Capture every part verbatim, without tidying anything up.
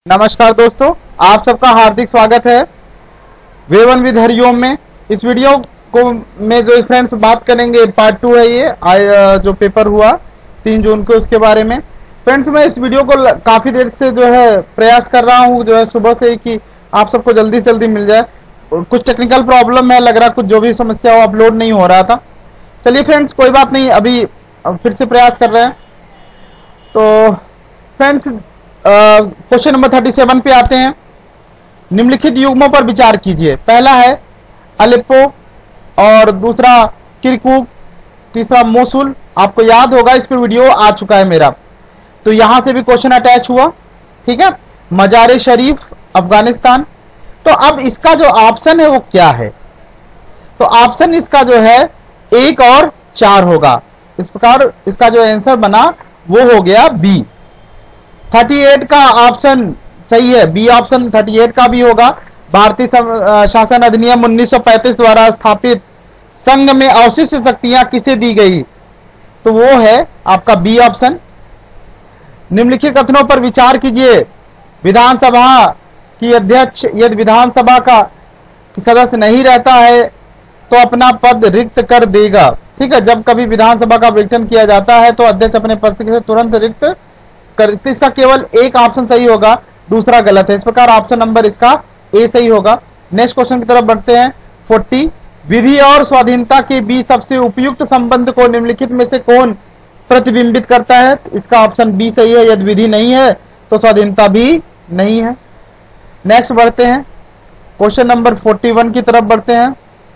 नमस्कार दोस्तों, आप सबका हार्दिक स्वागत है वेवन विद हरिओम में। इस वीडियो को में जो फ्रेंड्स बात करेंगे पार्ट टू है ये आ, जो पेपर हुआ तीन जून को उसके बारे में। फ्रेंड्स मैं इस वीडियो को काफ़ी देर से जो है प्रयास कर रहा हूँ जो है सुबह से ही कि आप सबको जल्दी से जल्दी मिल जाए। कुछ टेक्निकल प्रॉब्लम है, लग रहा कुछ जो भी समस्या हो अपलोड नहीं हो रहा था। चलिए फ्रेंड्स कोई बात नहीं, अभी फिर से प्रयास कर रहे हैं। तो friends question number thirty seven पे आते हैं। निम्नलिखित युग्मों पर विचार कीजिए। पहला है अलेप्पो और दूसरा किरकुक, तीसरा मोसुल। आपको याद होगा इस पे वीडियो आ चुका है मेरा, तो यहां से भी क्वेश्चन अटैच हुआ। ठीक है, मजार शरीफ अफगानिस्तान। तो अब इसका जो ऑप्शन है वो क्या है? तो ऑप्शन इसका जो है एक और चार होगा। इस प्रकार इसका जो आंसर बना वो हो गया बी। अड़तीस का ऑप्शन सही है, बी ऑप्शन अड़तीस का भी होगा। भारतीय शासन अधिनियम उन्नीस सौ पैंतीस द्वारा स्थापित संघ में अवशिष्ट शक्तियां किसे दी गई? तो वो है आपका बी ऑप्शन। निम्नलिखित कथनों पर विचार कीजिए। विधानसभा की अध्यक्ष यदि विधानसभा का सदस्य नहीं रहता है तो अपना पद रिक्त कर देगा। ठीक है, जब कभी विधानसभा का विघटन किया जाता है तो अध्यक्ष अपने पद से तुरंत रिक्त कर। तो इसका केवल एक ऑप्शन सही होगा, दूसरा गलत है। इस प्रकार ऑप्शन नंबर इसका ए सही होगा। नेक्स्ट क्वेश्चन की तरफ बढ़ते हैं। चालीस विधि और स्वाधीनता के बीच सबसे उपयुक्त संबंध को निम्नलिखित में से कौन प्रतिबिंबित करता है? इसका ऑप्शन बी सही है। यदि विधि नहीं है तो स्वाधीनता भी नहीं है। नेक्स्ट बढ़ते हैं, क्वेश्चन नंबर इकतालीस की तरफ बढ़ते हैं।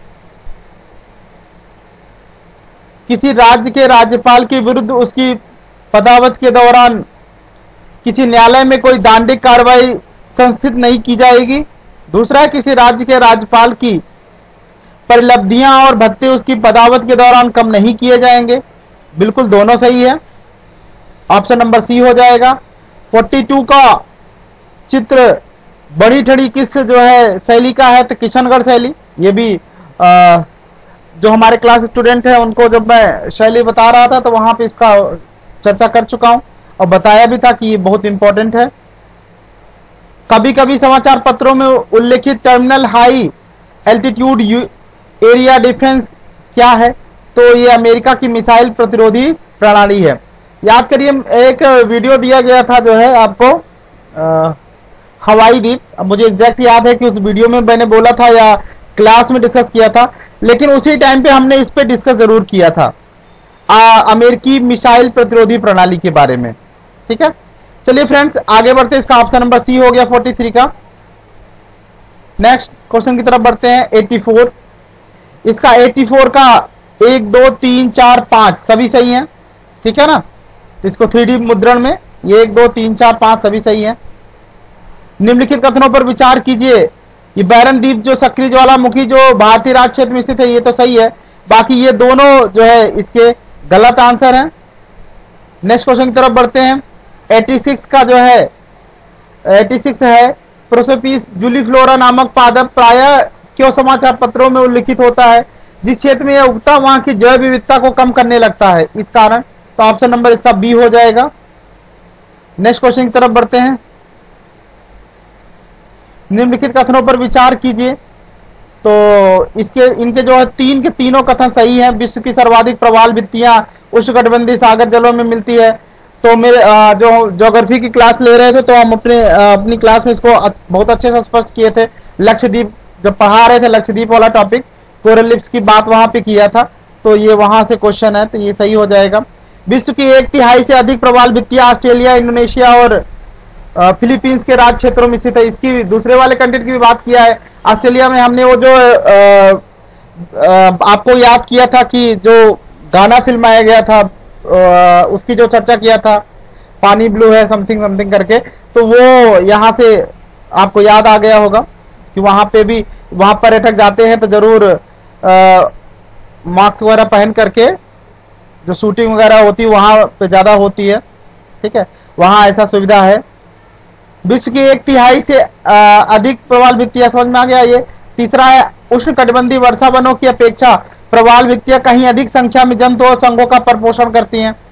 किसी राज्य के राज्यपाल के विरुद्ध उसकी पदावत के दौरान किसी न्यायालय में कोई दंडिक कार्रवाई संस्थित नहीं की जाएगी। दूसरा, किसी राज्य के राज्यपाल की परिलब्धियां और भत्ते उसकी पदावत के दौरान कम नहीं किए जाएंगे। बिल्कुल दोनों सही है, ऑप्शन नंबर सी हो जाएगा। बयालीस का चित्र बड़ी ठड़ी किस जो है शैली का है? तो किशनगढ़ शैली। ये भी आ, जो हमारे क्लास स्टूडेंट है उनको जब मैं शैली बता रहा था तो वहां पे इसका चर्चा कर चुका हूं और बताया भी था कि ये बहुत इंपॉर्टेंट है। कभी कभी समाचार पत्रों में उल्लेखित terminal high altitude area defence क्या है? तो ये अमेरिका की मिसाइल प्रतिरोधी प्रणाली है। याद करिए, एक वीडियो दिया गया था जो है आपको आ, हवाई द्वीप। अब मुझे एग्जैक्ट याद है कि उस वीडियो में मैंने बोला था या क्लास में डिस्कस किया था, लेकिन उसी टाइम पे हमने इस पे डिस्कस जरूर किया था अमेरिकी मिसाइल प्रतिरोधी प्रणाली के बारे में। ठीक है, चलिए फ्रेंड्स आगे बढ़ते हैं। इसका ऑप्शन नंबर सी हो गया तैंतालीस का। नेक्स्ट क्वेश्चन की तरफ बढ़ते हैं। चौरासी, इसका चौरासी का एक दो तीन चार पांच सभी सही हैं। ठीक है ना, इसको थ्री डी मुद्रण में ये एक दो तीन चार पांच सभी सही है। निम्नलिखित कथनों पर विचार कीजिए। ये बैरन द्वीप जो सक्रिय ज्वालामुखी जो भारतीय राज्य क्षेत्र में स्थित है ये तो सही है, बाकी ये दोनों जो है इसके गलत आंसर हैं। नेक्स्ट क्वेश्चन की तरफ बढ़ते हैं। छियासी का जो है छियासी है प्रोसोपिस जूलीफ्लोरा नामक पादप प्रायः क्यों समाचार पत्रों में उल्लिखित होता है? जिस क्षेत्र में यह उगता वहां की जैव विविधता को कम करने लगता है, इस कारण। तो ऑप्शन नंबर इसका बी हो जाएगा। नेक्स्ट क्वेश्चन की तरफ बढ़ते हैं। निम्नलिखित कथनों पर विचार कीजिए। तो इसके इनके जो है तीन के तीनों कथन सही हैं। विश्व की सर्वाधिक प्रवाल भित्तियां उष्णकटिबंधीय सागर जलों में मिलती है। तो मेरे जो ज्योग्राफी की क्लास ले रहे थे तो हम अपने अपनी क्लास में इसको बहुत अच्छे से स्पष्ट किए थे। लक्षद्वीप जब पढ़ा रहे थे, लक्षद्वीप वाला टॉपिक कोरल लिप्स की बात वहां पे किया था, तो ये वहां से क्वेश्चन है, तो ये सही हो जाएगा। विश्व की एक तिहाई से अधिक प्रवाल भित्तियां ऑस्ट्रेलिया, इंडोनेशिया और फिलीपींस के राज्य क्षेत्रों में स्थित है। इसकी दूसरे वाले कंटेंट की भी बात किया है। ऑस्ट्रेलिया में हमने वो जो आ, आ, आपको याद किया था कि जो गाना फिल्माया गया था आ, उसकी जो चर्चा किया था, पानी ब्लू है समथिंग समथिंग करके, तो वो यहाँ से आपको याद आ गया होगा कि वहां पे भी वहां पर्यटक जाते हैं तो जरूर मास्क वगैरह पहन करके जो शूटिंग वगैरह होती है वहां पे ज्यादा होती है। ठीक है, वहां ऐसा सुविधा है। विश्व की एक तिहाई से आ, अधिक प्रवाल भित्तियां, समझ में आ गया ये। तीसरा है उष्ण कटिबंधीय वर्षा वनों की अपेक्षा प्रवाल भित्तियां कहीं अधिक संख्या में जंतु और संघों का प्रपोषण करती हैं।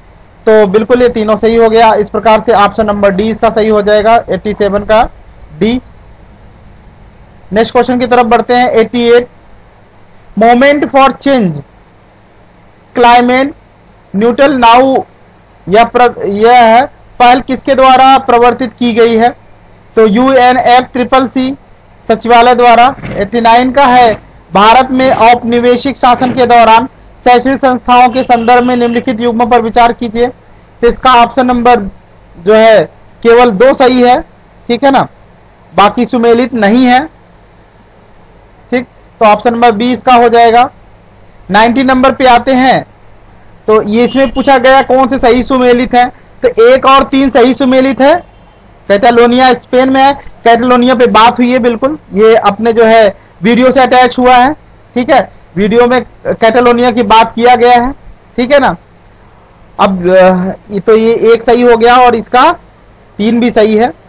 तो बिल्कुल ये तीनों सही हो गया। इस प्रकार से ऑप्शन नंबर डी इसका सही हो जाएगा, सत्तासी का डी। नेक्स्ट क्वेश्चन की तरफ बढ़ते हैं। अठासी, moment for change climate neutral now, यह यह है पहल किसके द्वारा प्रवर्तित की गई है? तो U N F triple C सचिवालय द्वारा। नवासी का है, भारत में औपनिवेशिक शासन के दौरान शैक्षणिक संस्थाओं के संदर्भ में निम्नलिखित युग्मों पर विचार कीजिए। तो इसका ऑप्शन नंबर जो है केवल दो सही है, ठीक है ना, बाकी सुमेलित नहीं है, ठीक। तो ऑप्शन नंबर बी इसका हो जाएगा। नब्बे नंबर पे आते हैं, तो ये इसमें पूछा गया कौन से सही सुमेलित है, तो एक और तीन सही सुमेलित है। कैटालोनिया स्पेन में है, कैटालोनिया पे बात हुई है, बिल्कुल ये अपने जो है वीडियो से अटैच हुआ है, ठीक है, वीडियो में कैटालोनिया की बात किया गया है, ठीक है ना। अब ये तो ये एक सही हो गया और इसका तीन भी सही है।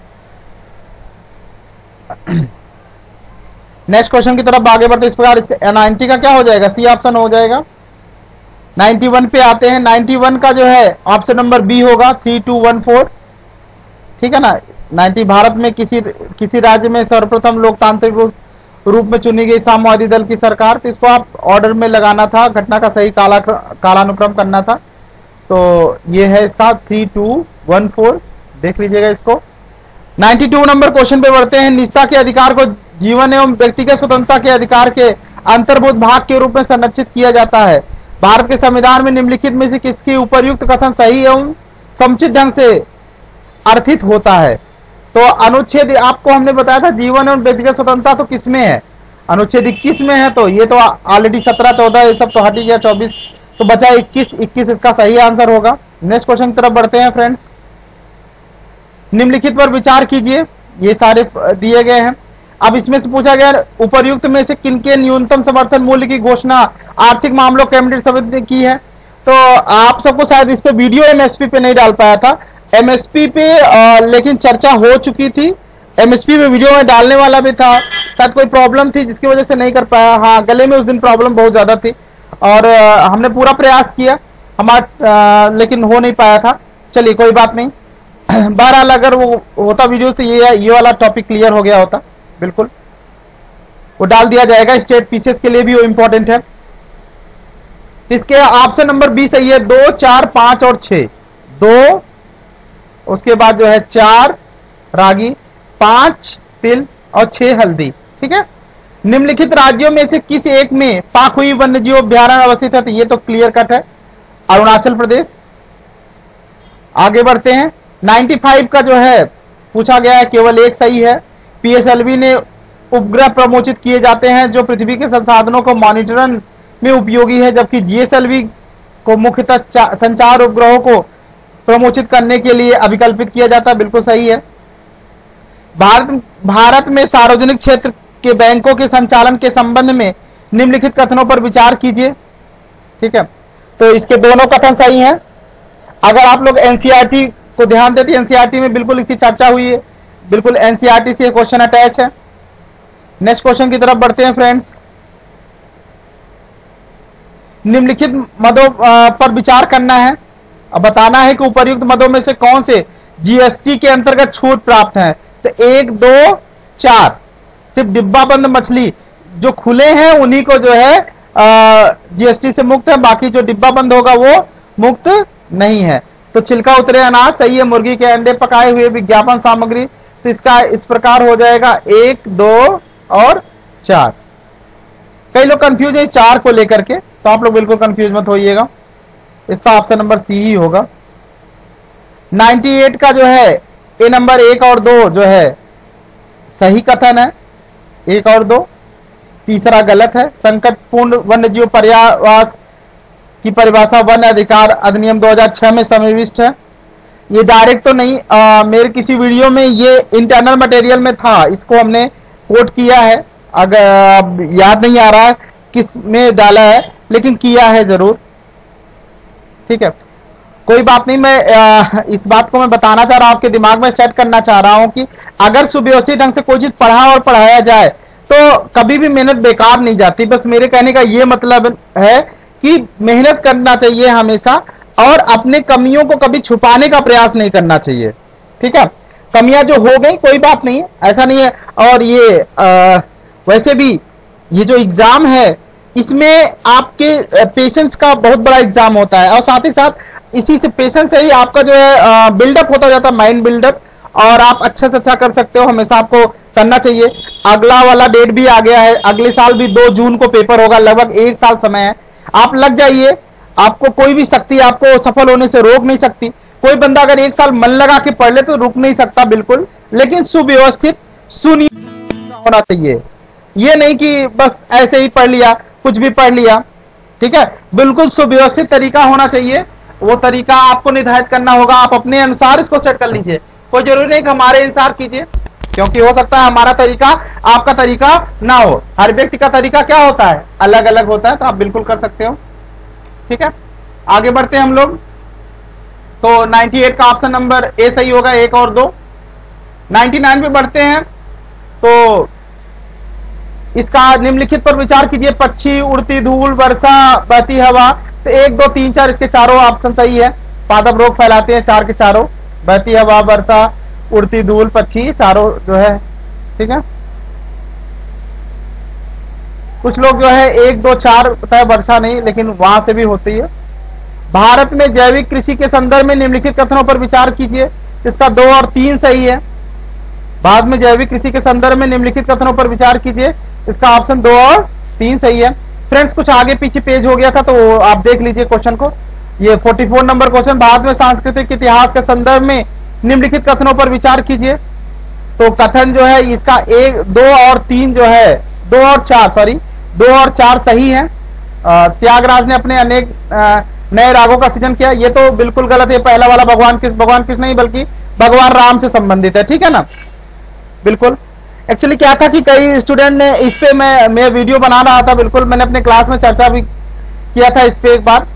नेक्स्ट क्वेश्चन की तरफ आगे बढ़ते इस प्रकार, इसका नब्बे का क्या हो जाएगा? सी ऑप्शन हो जाएगा। इक्यानवे पे आते हैं, इक्यानवे का जो है ऑप्शन नंबर बी होगा, थ्री टू वन फोर, ठीक है ना। नब्बे भारत में किसी किसी राज्य में सर्वप्रथम लोकतांत्रिक रूप में चुनी गई साम्यवादी दल की सरकार, तो इसको आप ऑर्डर में लगाना था, घटना का सही काला कालानुक्रम करना था। तो ये है इसका थ्री टू वन फोर, देख लीजिएगा इसको। बानवे नंबर क्वेश्चन पे बढ़ते हैं। निजता के अधिकार को जीवन एवं व्यक्तिगत स्वतंत्रता के अधिकार के अंतर्भूत भाग के रूप में संरक्षित किया जाता है। भारत के संविधान में निम्नलिखित में से किसकी उपर्युक्त कथन सही एवं समुचित ढंग से अर्थित होता है? तो अनुच्छेद आपको हमने बताया था जीवन एवं व्यक्तिगत स्वतंत्रता तो किसमें है? अनुच्छेद इक्कीस में है, तो ये तो ऑलरेडी सत्रह चौदह ये सब तो हट ही गया, चौबीस तो बचा इक्कीस, इक्कीस इसका सही आंसर होगा। नेक्स्ट क्वेश्चन की तरफ बढ़ते हैं फ्रेंड्स। निम्नलिखित पर विचार कीजिए, ये सारे दिए गए हैं। अब इसमें से पूछा गया उपर्युक्त में से किनके न्यूनतम समर्थन मूल्य की घोषणा आर्थिक मामलों कैबिनेट समिति ने की है? तो आप सबको शायद इस पे वीडियो एमएसपी पे नहीं डाल पाया था, एमएसपी पे आ, लेकिन चर्चा हो चुकी थी। एमएसपी पे वीडियो में डालने वाला भी था, शायद कोई प्रॉब्लम थी जिसकी वजह से नहीं कर पाया। हाँ, गले में उस दिन प्रॉब्लम बहुत ज्यादा थी और आ, हमने पूरा प्रयास किया हमारा, लेकिन हो नहीं पाया था। चलिए कोई बात नहीं, बहरहाल अगर वो होता वीडियो तो ये ये वाला टॉपिक क्लियर हो गया होता, बिल्कुल वो डाल दिया जाएगा। स्टेट पीसीएस के लिए भी वो इंपॉर्टेंट है। इसके ऑप्शन नंबर बी सही है, दो चार पांच और छह। दो, उसके बाद जो है चार रागी, पांच तिल और छह हल्दी, ठीक है। निम्नलिखित राज्यों में से किस एक में पाखुई वन्यजीव अभ्यारण्य अवस्थित है? तो ये तो क्लियर कट है, अरुणाचल प्रदेश। आगे बढ़ते हैं। पचानवे का जो है पूछा गया है, केवल एक सही है। पीएसएलवी ने उपग्रह प्रमोचित किए जाते हैं जो पृथ्वी के संसाधनों को मॉनिटरन में उपयोगी है, जबकि जीएसएलवी को मुख्यतः संचार उपग्रहों को प्रमोचित करने के लिए अभिकल्पित किया जाता है, बिल्कुल सही है। भारत भारत में सार्वजनिक क्षेत्र के बैंकों के संचालन के संबंध में निम्नलिखित कथनों पर विचार कीजिए, ठीक है। तो इसके दोनों कथन सही हैं। अगर आप लोग एनसीईआरटी को ध्यान देते, एनसीईआरटी में बिल्कुल इसकी चर्चा हुई है, बिल्कुल एनसीईआरटी से क्वेश्चन अटैच है। नेक्स्ट क्वेश्चन की तरफ बढ़ते हैं फ्रेंड्स। निम्नलिखित मदों पर विचार करना है, अब बताना है कि उपर्युक्त मदों में से कौन से जीएसटी के अंतर्गत छूट प्राप्त हैं। तो एक, दो, चार, सिर्फ डिब्बा बंद मछली जो खुले हैं उन्हीं को जो है जीएसटी से मुक्त है, बाकी जो डिब्बा बंद होगा वो मुक्त नहीं है। तो छिलका उतरे अनाज सही है, मुर्गी के अंडे, पकाए हुए विज्ञापन सामग्री, तो इसका इस प्रकार हो जाएगा एक, दो और चार। कई लोग कंफ्यूज है इस चार को लेकर के, तो आप लोग बिल्कुल कंफ्यूज मत होइएगा, इसका ऑप्शन नंबर सी ही होगा। अट्ठानवे का जो है ए नंबर एक और दो जो है सही कथन है, एक और दो। तीसरा गलत है। संकटपूर्ण वन्यजीव पर्यावास की परिभाषा वन अधिकार अधिनियम दो हज़ार छह में समाविष्ट है। ये डायरेक्ट तो नहीं, आ, मेरे किसी वीडियो में ये इंटरनल मटेरियल में था, इसको हमने कोट किया है, अगर याद नहीं आ रहा किस में डाला है, लेकिन किया है जरूर, ठीक है। कोई बात नहीं, मैं आ, इस बात को मैं बताना चाह रहा हूं, आपके दिमाग में सेट करना चाह रहा हूं कि अगर सुव्यवस्थित ढंग से कोई चीज पढ़ा और पढ़ाया जाए तो कभी भी मेहनत बेकार नहीं जाती। बस मेरे कहने का ये मतलब है कि मेहनत करना चाहिए हमेशा, और अपने कमियों को कभी छुपाने का प्रयास नहीं करना चाहिए। ठीक है, कमियां जो हो गई कोई बात नहीं है, ऐसा नहीं है। और ये आ, वैसे भी ये जो एग्जाम है इसमें आपके पेशेंस का बहुत बड़ा एग्जाम होता है, और साथ ही साथ इसी से पेशेंस से ही आपका जो है बिल्डअप होता जाता है, माइंड बिल्डअप, और आप अच्छे से अच्छा कर सकते हो। हमेशा आपको करना चाहिए। अगला वाला डेट भी आ गया है, अगले साल भी दो जून को पेपर होगा, लगभग एक साल समय है। आप लग जाइए, आपको कोई भी शक्ति आपको सफल होने से रोक नहीं सकती। कोई बंदा अगर एक साल मन लगा के पढ़ ले तो रुक नहीं सकता बिल्कुल, लेकिन सुव्यवस्थित सुनियोजित होना चाहिए। ये नहीं कि बस ऐसे ही पढ़ लिया, कुछ भी पढ़ लिया। ठीक है, बिल्कुल सुव्यवस्थित तरीका होना चाहिए। वो तरीका आपको निर्धारित करना होगा, आप अपने अनुसार इसको सेट कर लीजिए। कोई जरूरी नहीं कि हमारे अनुसार कीजिए, क्योंकि हो सकता है हमारा तरीका आपका तरीका ना हो। हर व्यक्ति का तरीका क्या होता है, अलग अलग होता है, तो आप बिल्कुल कर सकते हो। ठीक है, आगे बढ़ते हैं हम लोग। तो अट्ठानवे का ऑप्शन नंबर ए सही होगा, एक और दो। निन्यानवे पे बढ़ते हैं। तो इसका निम्नलिखित पर विचार कीजिए, पक्षी, उड़ती धूल, वर्षा, बहती हवा। तो एक दो तीन चार इसके चारों ऑप्शन सही है। पादप रोग फैलाते हैं चार के चारों, बहती हवा, वर्षा, उड़ती धूल, पक्षी, चारों जो है। ठीक है, कुछ लोग जो है एक दो चार पता है, वर्षा नहीं, लेकिन वहां से भी होती है। भारत में जैविक कृषि के संदर्भ में निम्नलिखित कथनों पर विचार कीजिए। इसका दो और तीन सही है। भारत में जैविक कृषि के संदर्भ में निम्नलिखित कथनों पर विचार कीजिए। इसका ऑप्शन दो और तीन सही है। फ्रेंड्स, कुछ आगे पीछे पेज हो गया था, तो आप देख लीजिए क्वेश्चन को। ये चौवालीस नंबर क्वेश्चन, भारत में सांस्कृतिक इतिहास के संदर्भ में निम्नलिखित कथनों पर विचार कीजिए। तो कथन जो है इसका एक, दो और तीन जो है, दो और चार सॉरी दो और चार सही है। त्यागराज ने अपने अनेक नए रागों का सृजन किया, ये तो बिल्कुल गलत है। पहला वाला भगवान कृष्ण भगवान कृष्ण नहीं बल्कि भगवान राम से संबंधित है। ठीक है ना, बिल्कुल। एक्चुअली क्या था कि कई स्टूडेंट ने इस पे मैं मैं वीडियो बना रहा था, बिल्कुल मैंने अपने क्लास में चर्चा भी किया था इस पे एक बार,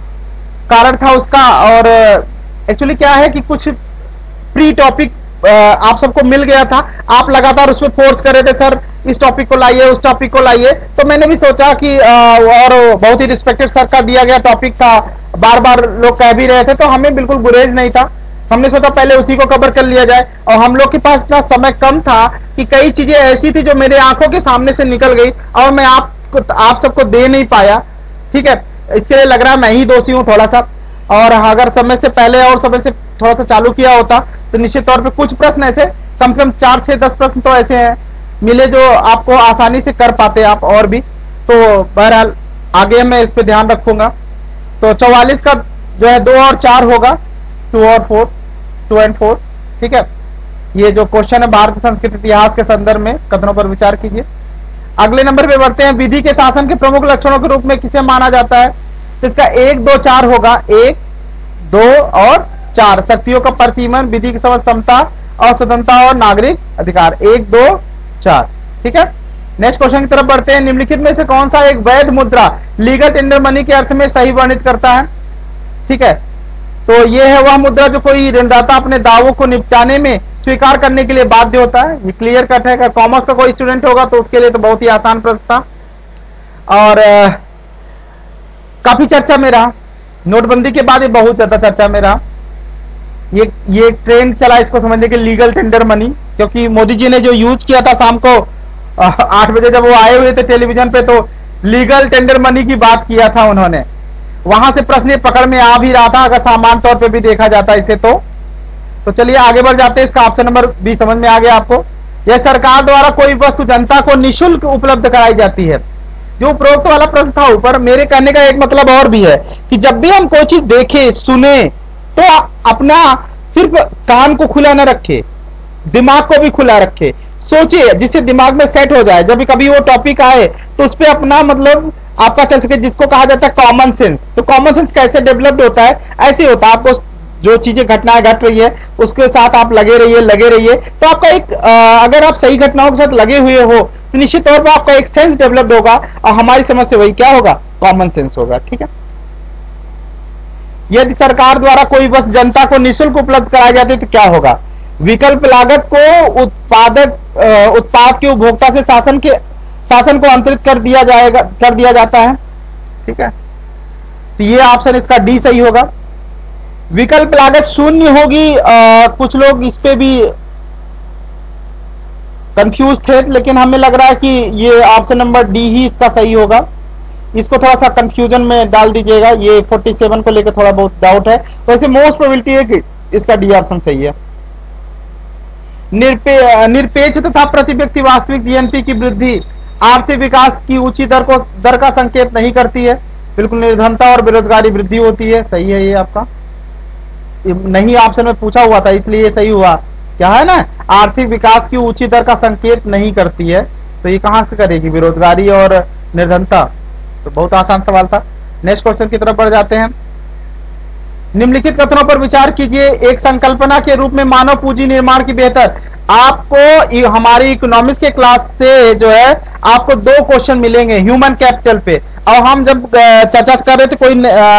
कारण था उसका। और एक्चुअली क्या है कि कुछ प्री टॉपिक आप सबको मिल गया था, आप लगातार उसमें फोर्स कर रहे थे, सर इस टॉपिक को लाइए, उस टॉपिक को लाइए। तो मैंने भी सोचा कि और बहुत ही रिस्पेक्टेड सर का दिया गया टॉपिक था, बार बार लोग कह भी रहे थे, तो हमें बिल्कुल गुरेज नहीं था। हमने सोचा पहले उसी को कवर कर लिया जाए। और हम लोग के पास इतना समय कम था कि कई चीजें ऐसी थी जो मेरे आंखों के सामने से निकल गई और मैं आपको आप सबको दे नहीं पाया। ठीक है, इसके लिए लग रहा है मैं ही दोषी हूं थोड़ा सा। और अगर समय से पहले और समय से थोड़ा सा चालू किया होता तो निश्चित तौर पे कुछ प्रश्न ऐसे, कम से कम चार छह दस प्रश्न तो ऐसे हैं मिले जो आपको आसानी से कर पाते आप और भी। तो बहरहाल आगे मैं इस पे ध्यान रखूंगा। तो चौवालीस का जो है दो और चार होगा, टू और फोर, टू एंड फोर। ठीक है, ये जो क्वेश्चन है भारत संस्कृति इतिहास के संदर्भ में कथनों पर विचार कीजिए। अगले नंबर पे बढ़ते हैं। विधि के शासन के प्रमुख लक्षणों के रूप में किसे माना जाता है? तो इसका एक दो चार होगा, एक दो और चार। शक्तियों का परिसीमन, विधि की समझ, समता और स्वतंत्रता और नागरिक अधिकार, एक दो चार। ठीक है, नेक्स्ट क्वेश्चन की तरफ बढ़ते हैं। निम्नलिखित में से कौन सा एक वैध मुद्रा लीगल टेंडर मनी के अर्थ में सही वर्णित करता है? ठीक है, तो यह है वह मुद्रा जो कोई ऋणदाता अपने दावों को निपटाने में स्वीकार करने के लिए बाध्य होता है। ये क्लियर कट है। अगर कॉमर्स का कोई स्टूडेंट होगा तो उसके लिए तो बहुत ही आसान प्रश्न था और आ, काफी चर्चा में रहा। नोटबंदी के बाद ये बहुत ज्यादा चर्चा में रहा। ये ये ट्रेंड चला इसको समझने के, लीगल टेंडर मनी, क्योंकि मोदी जी ने जो यूज किया था शाम को आठ बजे जब वो आए हुए थे टेलीविजन पे, तो लीगल टेंडर मनी की बात किया था उन्होंने। वहां से प्रश्न पकड़ में आ भी रहा था अगर सामान्य तौर पे भी देखा जाता इसे तो। तो चलिए आगे बढ़ जाते हैं। इसका ऑप्शन नंबर बी समझ में आ गया आपको। यह सरकार द्वारा कोई वस्तु जनता को निःशुल्क उपलब्ध कराई जाती है। जो उपरोक्त वाला प्रश्न था ऊपर, मेरे कहने का एक मतलब और भी है कि जब भी हम कोई चीज देखे सुने तो अपना सिर्फ कान को खुला न रखे, दिमाग को भी खुला रखे, सोचे, जिससे दिमाग में सेट हो जाए। जब भी कभी वो टॉपिक आए तो उस पर अपना मतलब आपका चल सके, जिसको कहा जाता है कॉमन सेंस। तो कॉमन सेंस कैसे डेवलप्ड होता है? ऐसे होता है, आपको जो चीजें घटनाएं घट रही है उसके साथ आप लगे रहिए लगे रहिए तो आपका एक आ, अगर आप सही घटनाओं के साथ लगे हुए हो तो निश्चित तौर पर आपका एक सेंस डेवलप्ड होगा और हमारी समझ से वही क्या होगा? कॉमन सेंस होगा। ठीक है, यदि सरकार द्वारा कोई वस्तु जनता को निःशुल्क उपलब्ध कराई जाती है तो क्या होगा? विकल्प लागत को उत्पादक उत्पाद के उपभोक्ता से शासन के शासन को अंतरित कर दिया जाएगा कर दिया जाता है। ठीक है, तो ये ऑप्शन इसका डी सही होगा। विकल्प लागत शून्य होगी। आ, कुछ लोग इस पे भी कंफ्यूज थे, लेकिन हमें लग रहा है कि ये ऑप्शन नंबर डी ही इसका सही होगा। इसको थोड़ा सा कंफ्यूजन में डाल दीजिएगा, ये सैंतालीस को लेकर थोड़ा बहुत डाउट है, तो ऐसे मोस्ट प्रोबेबिलिटी है कि इसका डी ऑप्शन सही है। निरपे निरपेक्ष तथा प्रति व्यक्ति वास्तविक जीएनपी की वृद्धि आर्थिक विकास की ऊंची दर को दर का संकेत नहीं करती है। बिल्कुल, निर्धनता और बेरोजगारी वृद्धि होती है। सही है ये आपका, नहीं ऑप्शन में पूछा हुआ था इसलिए ये सही हुआ। क्या है ना, आर्थिक विकास की ऊंची दर का संकेत नहीं करती है, तो ये कहां से करेगी, बेरोजगारी और निर्धनता। तो बहुत आसान सवाल था। नेक्स्ट क्वेश्चन की तरफ बढ़ जाते हैं। निम्नलिखित कथनों पर विचार कीजिए। एक संकल्पना के रूप में मानव पूंजी निर्माण की बेहतर। आपको हमारी इकोनॉमिक्स के क्लास से जो है आपको दो क्वेश्चन मिलेंगे ह्यूमन कैपिटल पे, और हम जब चर्चा कर रहे थे कोई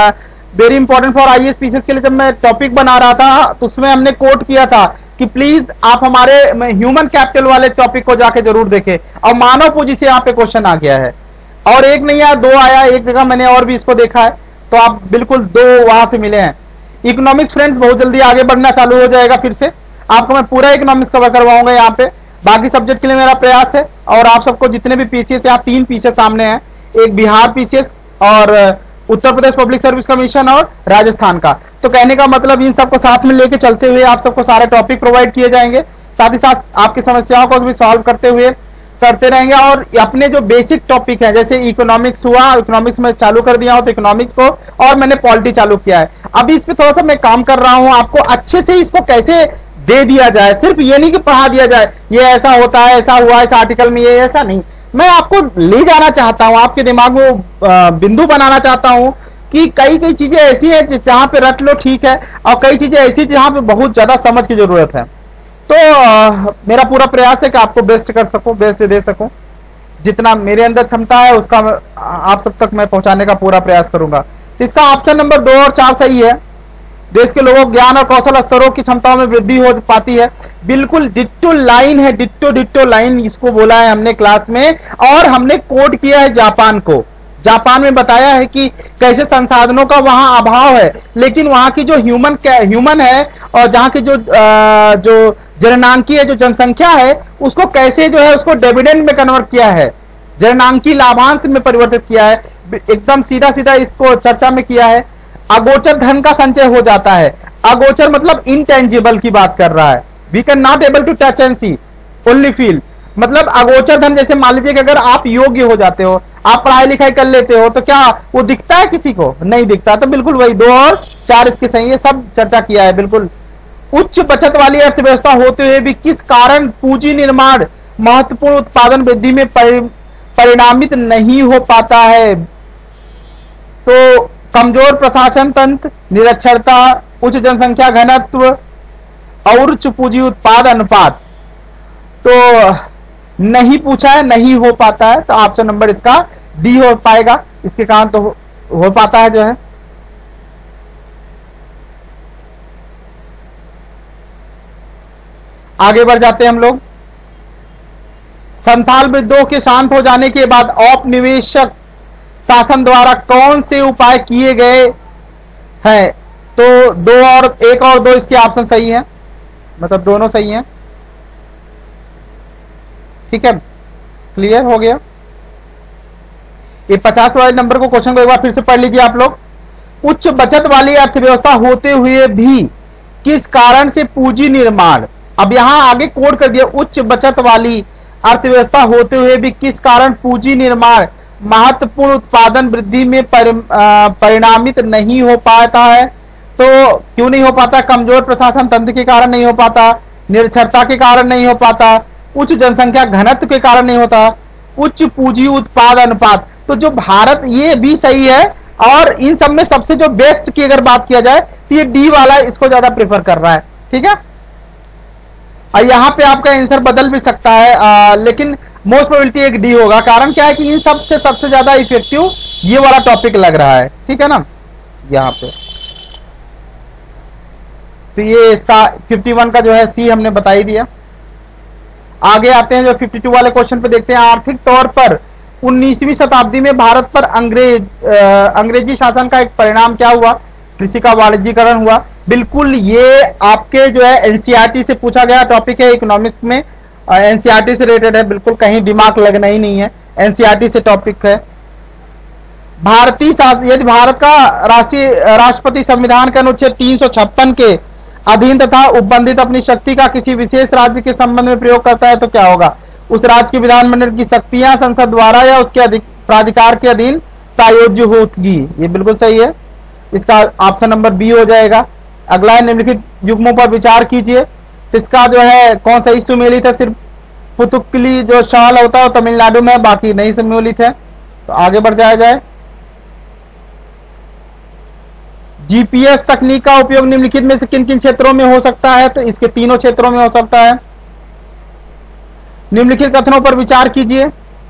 very important for IAS PCS के लिए, जब मैं टॉपिक बना रहा था तो उसमें हमने कोट किया था कि प्लीज आप हमारे ह्यूमन कैपिटल वाले टॉपिक को जाके जरूर देखें, और मानव पूंजी से यहाँ पे क्वेश्चन आ गया है। और एक नहीं आया, दो आया, एक जगह मैंने और भी इसको देखा है, तो आप बिल्कुल दो वहां से मिले हैं। इकोनॉमिक्स फ्रेंड्स बहुत जल्दी आगे बढ़ना चालू हो जाएगा, फिर से आपको मैं पूरा इकोनॉमिक्स कवर करवाऊंगा यहाँ पे। बाकी सब्जेक्ट के लिए मेरा प्रयास है, और आप सबको जितने भी पीसीएस, यहाँ तीन पीसीएस सामने हैं, एक बिहार पीसीएस और Uttar Pradesh public service commission और राजस्थान का। तो कहने का मतलब इन सबको साथ में लेके चलते हुए आप सबको सारे टॉपिक प्रोवाइड किए जाएंगे, साथ ही साथ आपकी समस्याओं को भी सॉल्व करते हुए करते रहेंगे। और अपने जो बेसिक टॉपिक है, जैसे इकोनॉमिक्स हुआ, इकोनॉमिक्स में चालू कर दिया हो तो इकोनॉमिक्स को, और मैंने पॉलिटी चालू किया है। अभी इस पे थोड़ा सा मैं काम कर रहा हूं, आपको अच्छे से इसको कैसे दे दिया जाए। सिर्फ ये नहीं कि पढ़ा दिया जाए, ये ऐसा होता है, ऐसा हुआ इस आर्टिकल में, ये ऐसा नहीं। मैं आपको ले जाना चाहता हूं, आपके दिमाग में बिंदु बनाना चाहता हूं कि कई कई चीजें ऐसी हैं जहां पे रट लो ठीक है, और कई चीजें ऐसी जहां पे बहुत ज्यादा समझ की जरूरत है। तो आ, मेरा पूरा प्रयास है कि आपको बेस्ट कर सकूं, बेस्ट दे सकूं। जितना मेरे अंदर क्षमता है उसका आप सब तक मैं पहुंचाने का पूरा प्रयास करूंगा। इसका ऑप्शन नंबर दो और चार सही है। देश के लोगों ज्ञान और कौशल स्तरों की क्षमताओं में वृद्धि हो पाती है। बिल्कुल डिट्टो लाइन है, डिट्टो डिट्टो लाइन इसको बोला है हमने क्लास में, और हमने कोड किया है जापान को। जापान में बताया है कि कैसे संसाधनों का वहां अभाव है, लेकिन वहां की जो ह्यूमन ह्यूमन है और जहां की जो आ, जो जननांकीय जो जनसंख्या है उसको कैसे जो है उसको डिविडेंड में कन्वर्ट किया है, जननांकीय लाभांश में परिवर्तित किया है। एकदम सीधा सीधा इसको चर्चा में किया है। अगोचर धन का संचय हो जाता है। अगोचर मतलब इनटेंजिबल की बात कर रहा है। We can not able to touch and see, only feel. मतलब अगोचर धन, जैसे मान लीजिए कि अगर आप योग्य हो जाते हो, आप पढ़ाई लिखाई कर लेते हो, तो क्या वो दिखता है किसी को? नहीं दिखता। तो बिल्कुल वही दो और चार इसके सही है, सब चर्चा किया है बिल्कुल। उच्च बचत वाली अर्थव्यवस्था होते हुए भी किस कारण पूंजी निर्माण महत्वपूर्ण उत्पादन वृद्धि में परिणामित नहीं हो पाता है? तो कमजोर प्रशासन तंत्र, निरक्षरता, उच्च जनसंख्या घनत्व और उच्च पूंजी उत्पाद अनुपात। तो नहीं पूछा है, नहीं हो पाता है, तो ऑप्शन नंबर इसका डी हो पाएगा। इसके कारण तो हो, हो पाता है जो है। आगे बढ़ जाते हैं हम लोग। संथाल विद्रोह के शांत हो जाने के बाद औपनिवेशिक शासन द्वारा कौन से उपाय किए गए हैं? तो दो और एक और दो इसके ऑप्शन सही है, मतलब दोनों सही हैं। ठीक है, क्लियर हो गया। ये पचास वाले नंबर को क्वेश्चन को एक बार फिर से पढ़ लीजिए आप लोग। उच्च बचत वाली अर्थव्यवस्था होते हुए भी किस कारण से पूंजी निर्माण, अब यहां आगे कोड कर दिया, उच्च बचत वाली अर्थव्यवस्था होते हुए भी किस कारण पूंजी निर्माण महत्वपूर्ण उत्पादन वृद्धि में परि, परिणामित नहीं हो पाता है? तो क्यों नहीं हो पाता? कमजोर प्रशासन तंत्र के कारण नहीं हो पाता, निरक्षरता के कारण नहीं हो पाता, उच्च जनसंख्या घनत्व के कारण नहीं होता, उच्च पूंजी उत्पाद अनुपात। तो जो भारत, ये भी सही है, और इन सब में सबसे जो बेस्ट की अगर बात किया जाए तो ये डी वाला इसको ज्यादा प्रेफर कर रहा है। ठीक है, और यहां पे आपका आंसर बदल भी सकता है, आ, लेकिन मोस्ट प्रोबेबिलिटी एक डी होगा। कारण क्या है कि इन सब से सबसे ज्यादा इफेक्टिव ये वाला टॉपिक लग रहा है। ठीक है ना, यहां पे तो ये इसका इक्यावन का जो है सी हमने बता ही दिया। आगे आते हैं जो बावन वाले क्वेश्चन पे देखते हैं। आर्थिक तौर पर उन्नीसवीं शताब्दी में भारत पर अंग्रेज अंग्रेजी शासन का एक परिणाम क्या हुआ? कृषि का वाणिज्यीकरण हुआ। बिल्कुल ये आपके जो है एनसीईआरटी से पूछा गया टॉपिक है, इकोनॉमिक्स में एनसीईआरटी से रिलेटेड है, बिल्कुल कहीं दिमाग लगना ही नहीं है, एनसीईआरटी से टॉपिक है। भारतीय यदि भारत का राष्ट्रीय राष्ट्रपति संविधान के अनुच्छेद तीन सौ छप्पन के अधीन तथा उपबंधित अपनी शक्ति का किसी विशेष राज्य के संबंध में प्रयोग करता है तो क्या होगा? उस राज्य के विधानमंडल की शक्तियां संसद द्वारा या उसके अधिक प्राधिकार के अधीन प्रायोज्य होगी। ये बिल्कुल सही है, इसका ऑप्शन नंबर बी हो जाएगा। अगला है निम्नलिखित युग्मों पर विचार कीजिए। इसका जो है कौन सा सुमेलित है? सिर्फ पुतुक्कली जो शाल होता है वो तमिलनाडु में, बाकी नहीं सम्मिलित है। तो आगे बढ़ जाया जाए। जीपीएस तकनीक का उपयोग निम्नलिखित में से किन किन क्षेत्रों में हो सकता है? तो इसके तीनों क्षेत्रों में हो सकता है। निम्नलिखित कथनों पर विचार कीजिए।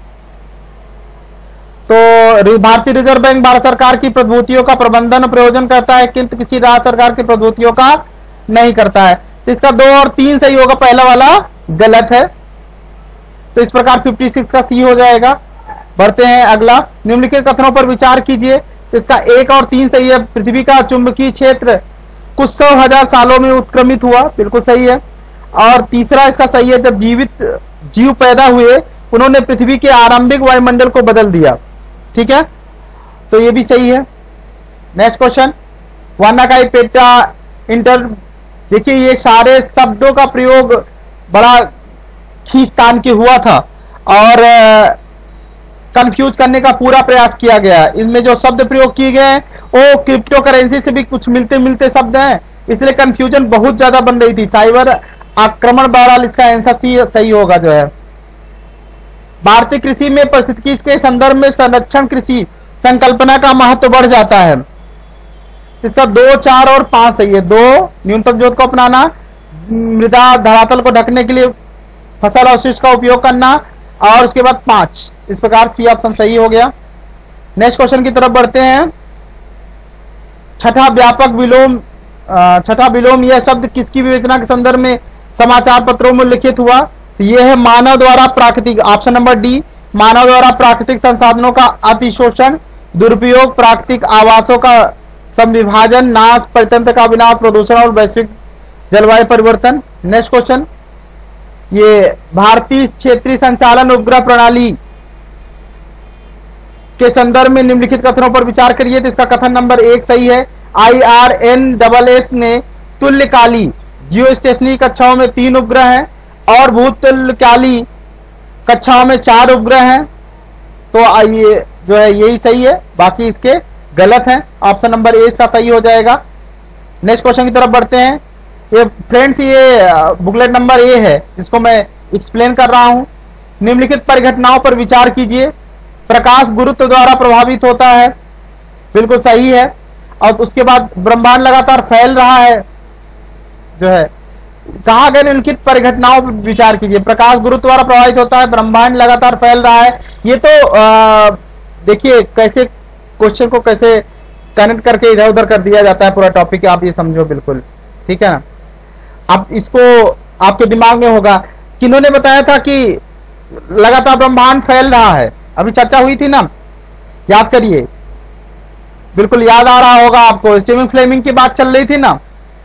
तो भारतीय रिजर्व बैंक भारत सरकार की प्रतिभूतियों का प्रबंधन और प्रयोजन करता है, किंतु किसी राज्य सरकार की प्रतिभूतियों का नहीं करता है। तो इसका दो और तीन सही होगा, पहला वाला गलत है। तो इस प्रकार छप्पन का सी हो जाएगा। बढ़ते हैं अगला। निम्नलिखित कथनों पर विचार कीजिए। तो इसका एक और तीन सही है। पृथ्वी का चुंबकीय क्षेत्र कुछ सौ हजार सालों में उत्क्रमित हुआ, बिल्कुल सही है। और तीसरा इसका सही है, जब जीवित जीव पैदा हुए उन्होंने पृथ्वी के आरंभिक वायुमंडल को बदल दिया। ठीक है, तो ये भी सही है। नेक्स्ट क्वेश्चन, वानाकाई पेटा इंटर। देखिए ये सारे शब्दों का प्रयोग बड़ा खींचतान के हुआ था और कंफ्यूज करने का पूरा प्रयास किया गया। इसमें जो शब्द प्रयोग किए गए हैं वो क्रिप्टो करेंसी से भी कुछ मिलते मिलते शब्द हैं, इसलिए कंफ्यूजन बहुत ज्यादा बन रही थी। साइबर आक्रमण बहरहाल इसका आंसर सी सही होगा जो है। भारतीय कृषि में पारिस्थितिकी के संदर्भ में संरक्षण कृषि संकल्पना का महत्व बढ़ जाता है। इसका दो, चार और पांच सही है। दो, न्यूनतम जोत को अपनाना, मृदा धरातल को ढकने के लिए फसल अवशिष्ट का उपयोग करना, और उसके बाद पांच। इस प्रकार सी ऑप्शन सही हो गया। नेक्स्ट क्वेश्चन की तरफ बढ़ते हैं। छठा व्यापक विलोम, छठा विलोम यह शब्द किसकी विवेचना के संदर्भ में समाचार पत्रों में लिखित हुआ? तो यह है मानव द्वारा प्राकृतिक, ऑप्शन नंबर डी, मानव द्वारा प्राकृतिक संसाधनों का अतिशोषण, दुरुपयोग, प्राकृतिक आवासों का संविभाजन, नाश, परितंत्र का विनाश, प्रदूषण और वैश्विक जलवायु परिवर्तन। नेक्स्ट क्वेश्चन, ये भारतीय क्षेत्रीय संचालन उपग्रह प्रणाली के संदर्भ में निम्नलिखित कथनों पर विचार करिए। तो इसका कथन नंबर एक सही है। I R N double S ने तुल्यकाली जियो स्टेशनरी कक्षाओं में तीन उपग्रह हैं और भूतुल्यकाली कक्षाओं में चार उपग्रह हैं। तो ये जो है यही सही है, बाकी इसके गलत हैं। ऑप्शन नंबर ए इसका सही हो जाएगा। नेक्स्ट क्वेश्चन की तरफ बढ़ते हैं। ये फ्रेंड्स ये बुकलेट नंबर ए है जिसको मैं एक्सप्लेन कर रहा हूं। निम्नलिखित परिघटनाओं पर विचार कीजिए। प्रकाश गुरुत्व द्वारा प्रभावित होता है, बिल्कुल सही है। और उसके बाद ब्रह्मांड लगातार फैल रहा है जो है। कहा गया निम्नलिखित परिघटनाओं पर विचार कीजिए। प्रकाश गुरुत्व द्वारा प्रभावित होता है, ब्रह्मांड लगातार फैल रहा है। ये तो देखिए कैसे क्वेश्चन को कैसे कनेक्ट करके इधर उधर कर दिया जाता है पूरा टॉपिक, आप ये समझो बिल्कुल, ठीक है ना। अब इसको आपके दिमाग में होगा किन्होंने बताया था कि लगातार ब्रह्मांड फैल रहा है, अभी चर्चा हुई थी ना, याद करिए, बिल्कुल याद आ रहा होगा आपको। स्टीफन फ्लेमिंग की बात चल रही थी ना।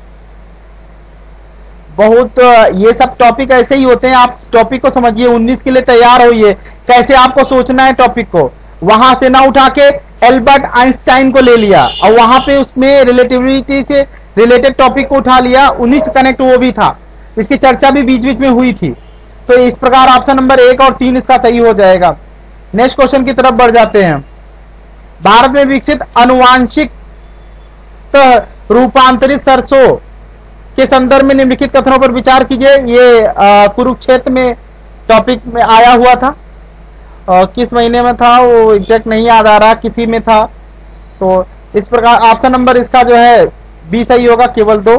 बहुत ये सब टॉपिक ऐसे ही होते हैं, आप टॉपिक को समझिए, उन्नीस के लिए तैयार होइए, कैसे आपको सोचना है टॉपिक को। वहां से ना उठा के एल्बर्ट आइंस्टाइन को ले लिया और वहां पे उसमें रिलेटिविटी से रिलेटेड टॉपिक को उठा लिया, उन्हीं से कनेक्ट वो भी था, इसकी चर्चा भी बीच बीच में हुई थी। तो इस प्रकार ऑप्शन नंबर एक और तीन इसका सही हो जाएगा। नेक्स्ट क्वेश्चन की तरफ बढ़ जाते हैं। भारत में विकसित अनुवांशिक रूपांतरित सरसों के संदर्भ में निम्नलिखित कथनों पर विचार कीजिए। ये कुरुक्षेत्र में टॉपिक में आया हुआ था, आ, किस महीने में था वो एग्जैक्ट नहीं याद आ रहा, किसी में था। तो इस प्रकार ऑप्शन नंबर इसका जो है बी सही होगा, केवल दो।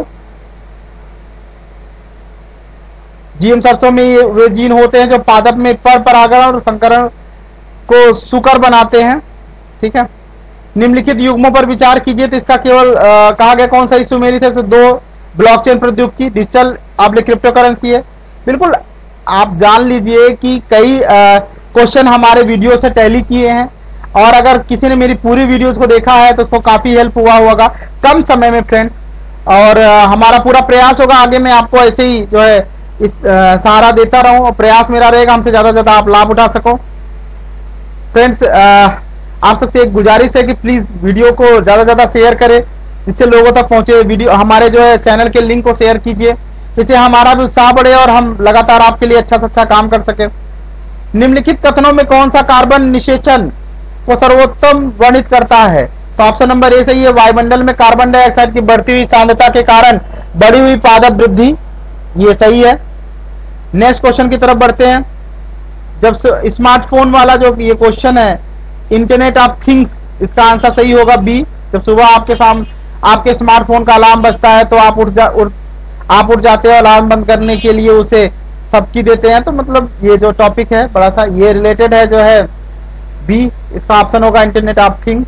जीएम सरसों में वे जीन होते हैं जो पादप में पर परागण और संकरण को सुकर बनाते हैं, ठीक है। निम्नलिखित युग्मों पर विचार कीजिए। तो इसका केवल आ, कहा गया कौन सा सुमेलित है? तो दो, ब्लॉकचेन प्रौद्योगिकी, डिजिटल आबले क्रिप्टो करेंसी है। बिल्कुल आप जान लीजिए कि कई क्वेश्चन हमारे वीडियो से टैली किए हैं, और अगर किसी ने मेरी पूरी वीडियोस को देखा है तो उसको काफी हेल्प हुआ होगा कम समय में फ्रेंड्स। और आ, हमारा पूरा प्रयास होगा आगे मैं आपको ऐसे ही जो है इस आ, सहारा देता रहूं और प्रयास मेरा रहेगा हमसे ज़्यादा से ज़्यादा आप लाभ उठा सको। फ्रेंड्स, आप सबसे एक गुजारिश है कि प्लीज़ वीडियो को ज़्यादा से ज़्यादा शेयर करें जिससे लोगों तक पहुंचे। वीडियो हमारे जो है चैनल के लिंक को शेयर कीजिए, इससे हमारा भी उत्साह बढ़े और हम लगातार आपके लिए अच्छा से अच्छा काम कर सके। निम्नलिखित कथनों में कौन सा कार्बन निषेचन को सर्वोत्तम वर्णित करता है? तो ऑप्शन नंबर ए सही है। वायुमंडल में कार्बन डाइऑक्साइड की बढ़ती हुई सांद्रता के कारण बढ़ी हुई पादप वृद्धि, ये सही है। नेक्स्ट क्वेश्चन की तरफ बढ़ते हैं। जब स्मार्टफोन वाला जो ये क्वेश्चन है, इंटरनेट ऑफ थिंग्स, इसका आंसर सही होगा बी। जब सुबह आपके सामने आपके स्मार्टफोन का अलार्म बजता है तो आप उठ जा उठ आप उठ जाते हैं अलार्म बंद करने के लिए उसे थपकी देते हैं। तो मतलब ये जो टॉपिक है बड़ा सा ये रिलेटेड है जो है बी, इसका ऑप्शन होगा इंटरनेट ऑफ थिंग।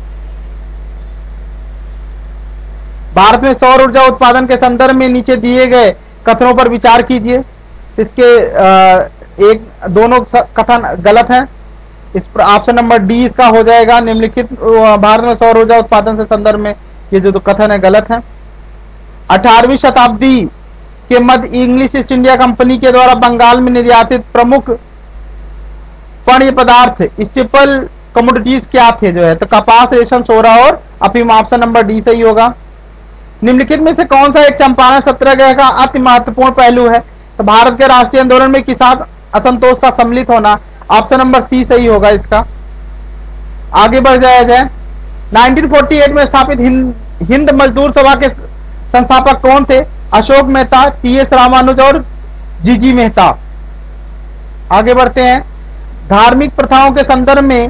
भारत में सौर ऊर्जा उत्पादन के संदर्भ में नीचे दिए गए कथनों पर विचार कीजिए। इसके एक दोनों कथन गलत हैं। इस पर ऑप्शन नंबर डी इसका हो जाएगा। निम्नलिखित भारत में सौर ऊर्जा उत्पादन से संदर्भ में ये जो कथन है गलत है। अठारहवीं शताब्दी के मध्य इंग्लिश ईस्ट इंडिया कंपनी के द्वारा बंगाल में निर्यातित प्रमुख पेय पदार्थ स्टेपल कमोडिटीज क्या थे जो है? तो कपास, रेशम, सोरा और अफीम। ऑप्शन नंबर डी सही होगा। निम्नलिखित में से कौन सा एक चंपारण सत्याग्रह का अति महत्वपूर्ण पहलू है? तो भारत के राष्ट्रीय आंदोलन में किसान असंतोष का सम्मिलित होना। ऑप्शन नंबर सी सही होगा इसका। आगे बढ़ जाया जाए। उन्नीस सौ अड़तालीस में स्थापित हिंद, हिंद मजदूर सभा के संस्थापक कौन थे? अशोक मेहता, टी एस रामानुज और जीजी मेहता। आगे बढ़ते हैं। धार्मिक प्रथाओं के संदर्भ में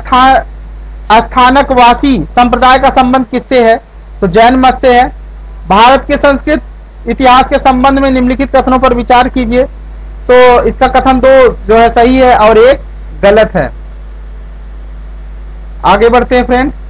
स्थानकवासी संप्रदाय का संबंध किससे है? तो जैन मत से है। भारत के संस्कृत इतिहास के संबंध में निम्नलिखित कथनों पर विचार कीजिए। तो इसका कथन दो जो है सही है और एक गलत है। आगे बढ़ते हैं फ्रेंड्स।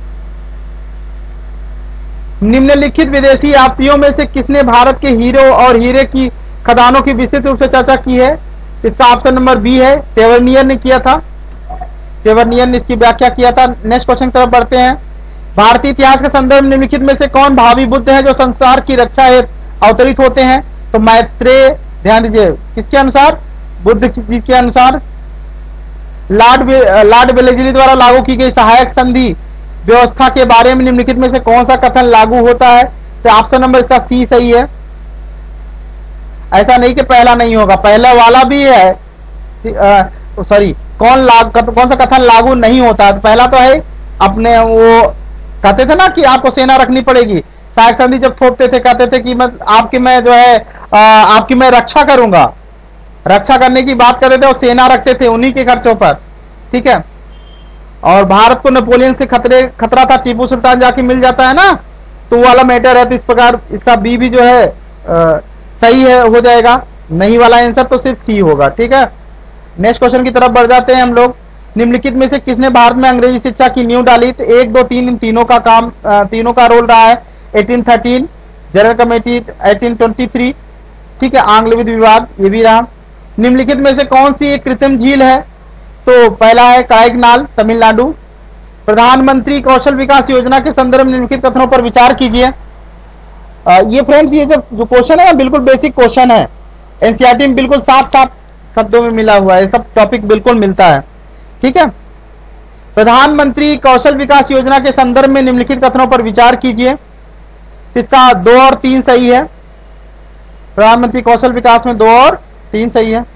निम्नलिखित विदेशी यात्रियों में से किसने भारत के हीरो और हीरे की खदानों की विस्तृत रूप से चर्चा की है? इसका ऑप्शन नंबर बी है। टेवर्नियर ने किया था। टेवर्नियर ने इसकी व्याख्या किया था। नेक्स्ट क्वेश्चन की तरफ बढ़ते हैं। भारतीय इतिहास के संदर्भ में निम्नलिखित में से कौन भावी बुद्ध है जो संसार की रक्षा हेतु अवतरित होते हैं? तो मैत्रेय, ध्यान दीजिए किसके अनुसार? बुद्ध जी के अनुसार। लॉर्ड लॉर्ड वेलेस्ली द्वारा लागू की गई सहायक संधि व्यवस्था के बारे में निम्नलिखित में से कौन सा कथन लागू होता है? तो ऑप्शन नंबर इसका सी सही है। ऐसा नहीं कि पहला नहीं होगा, पहला वाला भी है। सॉरी, कौन लाग कौन सा कथन लागू नहीं होता? तो पहला तो है अपने वो कहते थे ना कि आपको सेना रखनी पड़ेगी। सहायक संधि जब थोपते थे कहते थे कि मैं आपकी मैं जो है आ, आपकी मैं रक्षा करूंगा, रक्षा करने की बात करते थे और सेना रखते थे उन्हीं के खर्चों पर। ठीक है। और भारत को नेपोलियन से खतरे खतरा था, टीपू सुल्तान जाके मिल जाता है ना, तो वो वाला मैटर है। तो इस प्रकार इसका बी भी जो है आ, सही है हो जाएगा। नहीं वाला आंसर तो सिर्फ सी होगा। ठीक है। नेक्स्ट क्वेश्चन की तरफ बढ़ जाते हैं हम लोग। निम्नलिखित में से किसने भारत में अंग्रेजी शिक्षा की नींव डाली? तो एक दो तीन इन तीनों का काम तीनों का रोल रहा है। अठारह तेरह जनरल कमेटी, अठारह तेईस, ठीक है, आंग्ल विधि विवाद, ये भी रहा। निम्नलिखित में से कौन सी एक कृत्रिम झील है? तो पहला है कायगनाल, तमिलनाडु। प्रधानमंत्री कौशल विकास योजना के संदर्भ में निम्नलिखित कथनों पर विचार कीजिए। ये फ्रेंड्स ये जब जो क्वेश्चन है ना बिल्कुल बेसिक क्वेश्चन है, एनसीईआरटी में बिल्कुल साफ साफ शब्दों में मिला हुआ है, सब टॉपिक बिल्कुल मिलता है। ठीक है। प्रधानमंत्री कौशल विकास योजना के संदर्भ में निम्नलिखित कथनों पर विचार कीजिए। इसका दो और तीन सही है। प्रधानमंत्री कौशल विकास में दो और तीन सही है।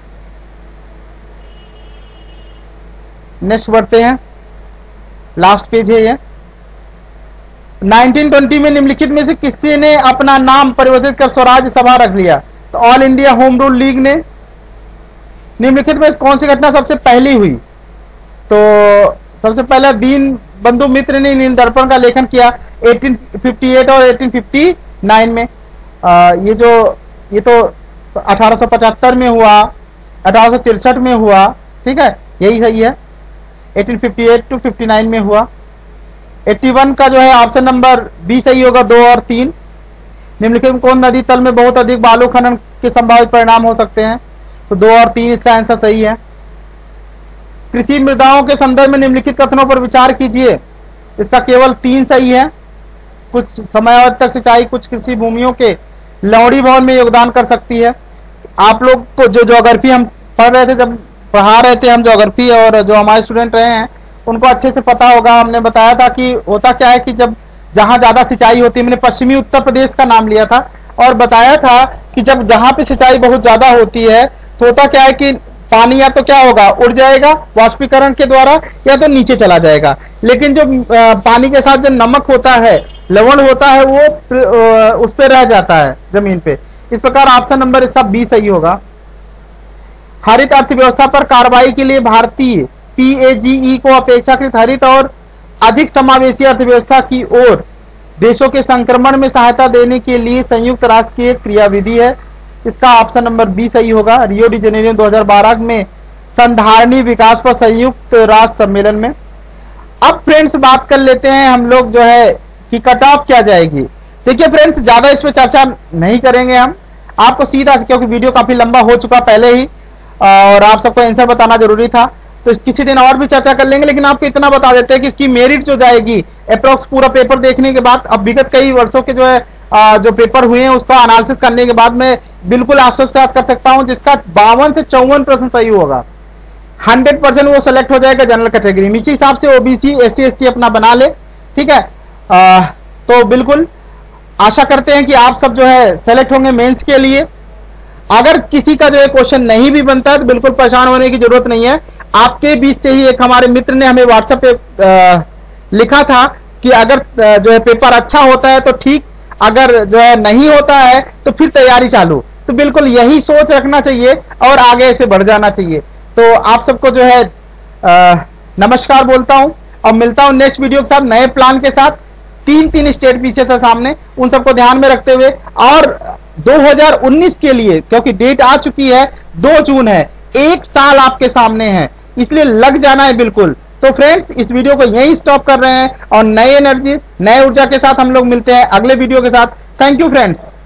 नेक्स्ट बढ़ते हैं, लास्ट पेज है ये। उन्नीस सौ बीस में निम्नलिखित में से किसी ने अपना नाम परिवर्तित कर स्वराज सभा रख लिया? तो All India Home Rule League ने। निम्नलिखित में कौन सी घटना सबसे पहली हुई? तो सबसे पहला दीन बंधु मित्र ने नील दर्पण का लेखन किया अठारह सौ अट्ठावन और अठारह सौ उनसठ में। आ, ये जो ये तो अठारह सौ पचहत्तर में हुआ, अठारह सौ तिरसठ में हुआ। ठीक है, यही सही है। अठारह सौ अट्ठावन टू उनसठ में हुआ। इक्यासी का जो है ऑप्शन नंबर बी सही होगा, दो और तीन। निम्नलिखित में कौन नदी तल में बहुत अधिक बालू खनन के संभावित परिणाम हो सकते हैं? तो दो और तीन इसका आंसर सही है। कृषि मृदाओं के संदर्भ में निम्नलिखित कथनों पर विचार कीजिए। इसका केवल तीन सही है। कुछ समयावधि तक सिंचाई कुछ कृषि भूमियों के लवणी भवन में योगदान कर सकती है। आप लोग को जो ज्योग्राफी हम पढ़ रहे थे, जब पढ़ा रहे थे हम ज्योग्राफी, और जो हमारे स्टूडेंट रहे हैं उनको अच्छे से पता होगा। हमने बताया था कि होता क्या है कि जब जहाँ ज़्यादा सिंचाई होती है, मैंने पश्चिमी उत्तर प्रदेश का नाम लिया था और बताया था कि जब जहाँ पे सिंचाई बहुत ज़्यादा होती है तो होता क्या है कि पानी या तो क्या होगा, उड़ जाएगा वाष्पीकरण के द्वारा, या तो नीचे चला जाएगा। लेकिन जो पानी के साथ जो नमक होता है, लवण होता है, वो उस पर रह जाता है जमीन पे। इस प्रकार ऑप्शन नंबर इसका बी सही होगा। हरित अर्थव्यवस्था पर कार्रवाई के लिए भारतीय पीएजीई को अपेक्षाकृत हरित और अधिक समावेशी अर्थव्यवस्था की ओर देशों के संक्रमण में सहायता देने के लिए संयुक्त राष्ट्र की एक क्रियाविधि है। इसका ऑप्शन नंबर बी सही होगा। रियो डी जेनेरियो दो हज़ार बारह में संधारणीय विकास पर संयुक्त राष्ट्र सम्मेलन में। अब फ्रेंड्स बात कर लेते हैं हम लोग जो है कि कट ऑफ क्या जाएगी। देखिए फ्रेंड्स, ज्यादा इस पे चर्चा नहीं करेंगे हम, आपको सीधा, क्योंकि वीडियो काफी लंबा हो चुका पहले ही और आप सबको आंसर बताना जरूरी था, तो किसी दिन और भी चर्चा कर लेंगे। लेकिन आपको इतना बता देते हैं कि इसकी मेरिट जो जाएगी अप्रोक्स पूरा पेपर देखने के बाद, अब विगत कई वर्षों के जो है आ, जो पेपर हुए हैं उसका एनालिसिस करने के बाद मैं बिल्कुल आश्वस्त कर सकता हूं जिसका बावन से चौवन प्रश्न सही होगा, हंड्रेड परसेंट वो सेलेक्ट हो जाएगा जनरल कैटेगरी में। इसी हिसाब से OBC S C S T अपना बना ले, ठीक है। आ, तो बिल्कुल आशा करते हैं कि आप सब जो है सेलेक्ट होंगे मेंस के लिए। अगर किसी का जो है क्वेश्चन नहीं भी बनता है तो बिल्कुल परेशान होने की जरूरत नहीं है। आपके बीच से ही एक हमारे मित्र ने हमें व्हाट्सएप पे आ, लिखा था कि अगर जो है पेपर अच्छा होता है तो ठीक, अगर जो है नहीं होता है तो फिर तैयारी चालू। तो बिल्कुल यही सोच रखना चाहिए और आगे से बढ़ जाना चाहिए। तो आप सबको जो है आ, नमस्कार बोलता हूं और मिलता हूं नेक्स्ट वीडियो के साथ, नए प्लान के साथ। तीन तीन स्टेट पीछे से सामने, उन सबको ध्यान में रखते हुए, और दो हज़ार उन्नीस के लिए क्योंकि डेट आ चुकी है, दो जून है, एक साल आपके सामने है, इसलिए लग जाना है बिल्कुल। तो फ्रेंड्स इस वीडियो को यहीं स्टॉप कर रहे हैं और नई एनर्जी नए ऊर्जा के साथ हम लोग मिलते हैं अगले वीडियो के साथ। Thank you friends.